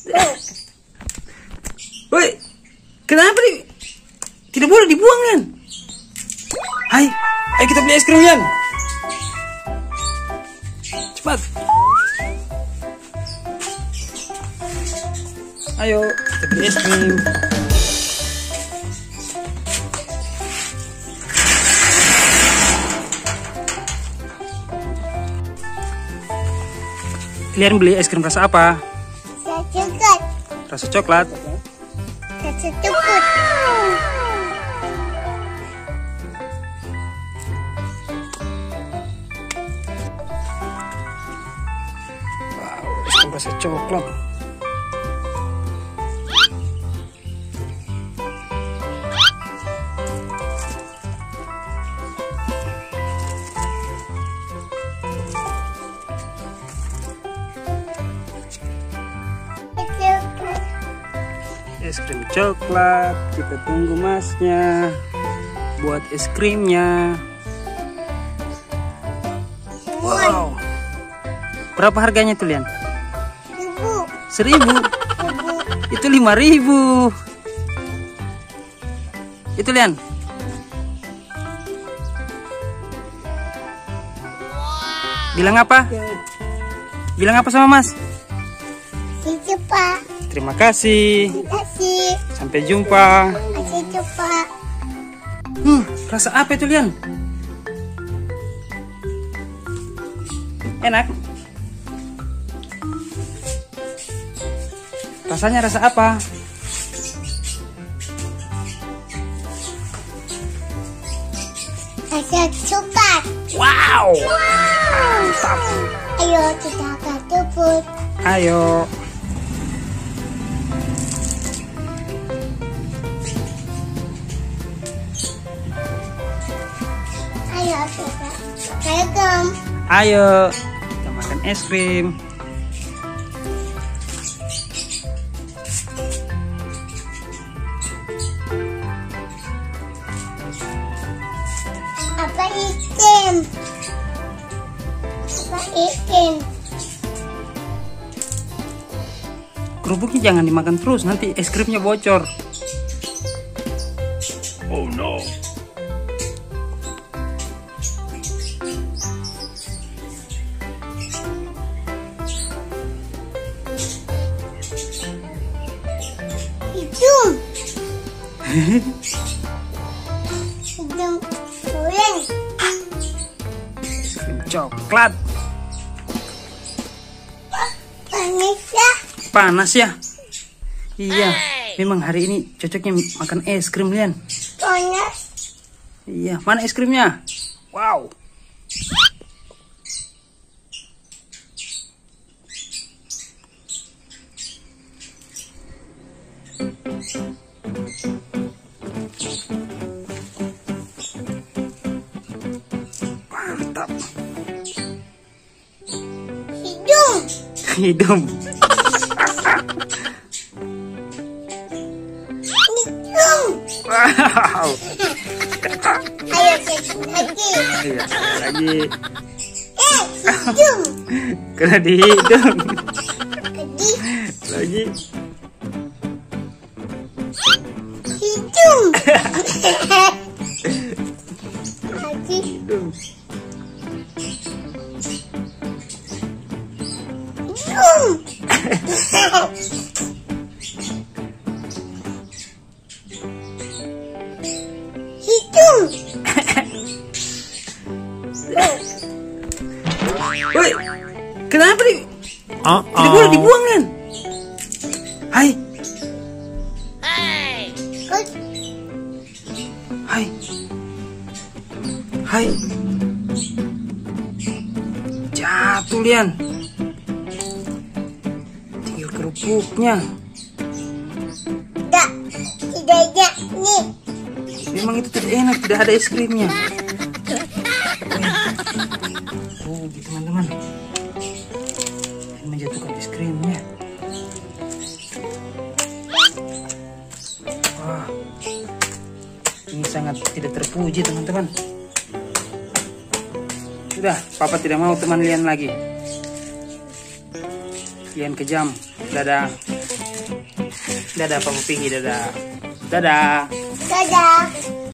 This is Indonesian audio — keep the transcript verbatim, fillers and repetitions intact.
Woi, kenapa nih? Tidak boleh dibuang, Lian. Hai, ayo kita beli es krim, Lian. Cepat. Ayo, kita beli es krim. Kalian beli es krim rasa apa? Rasa coklat. Rasa coklat. Rasa coklat. Wow, es krim rasa coklat. Es krim coklat, kita tunggu masnya buat es krimnya. Wow, berapa harganya tuh, Lian? Seribu. Seribu? Itu lima ribu. Itu, Lian. Bilang apa? Bilang apa sama Mas? Cepat. Terima kasih. Terima kasih. Sampai jumpa. Masih cepat. Hmm, rasa apa itu, Lian? Enak. Rasanya rasa apa? Rasa coklat. Wow. Mantap. Ayo kita akan jemput. Ayo. Ayo kita welcome. Ayo. Kita makan es krim. Apa ikan? Apa ikan? Kerupuknya jangan dimakan terus, nanti es krimnya bocor. Oh no. Hidung. Hidung goreng. Es krim coklat. Panas ya? Panas ya? Iya, memang hari ini cocoknya makan es krim, Lian. Panas. Iya, mana es krimnya? Wow. Mantap. Hidung. Hidung. Hidung. Wow. Ayo kita lagi. Iya, lagi. Eh, hidung. Kena di hidung. Lagi. Lagi. Hidung. Lagi. Hidung. Hidung. Hidung. Woi, kenapa nih? Uh Tidak boleh dibuang, kan? Hai, hai, hai. Jatuh, Lian. Tinggal kerupuknya. Tidak, tidak ada nih. Memang itu tidak enak, tidak ada es krimnya. Oh, gitu, teman-teman. Menjatuhkan es krimnya. Wah, ini sangat tidak terpuji, teman-teman. Sudah, Papa tidak mau teman Lian lagi. Lian kejam. Dadah. Dadah Papa Pinggi, dadah. Dadah. Dadah.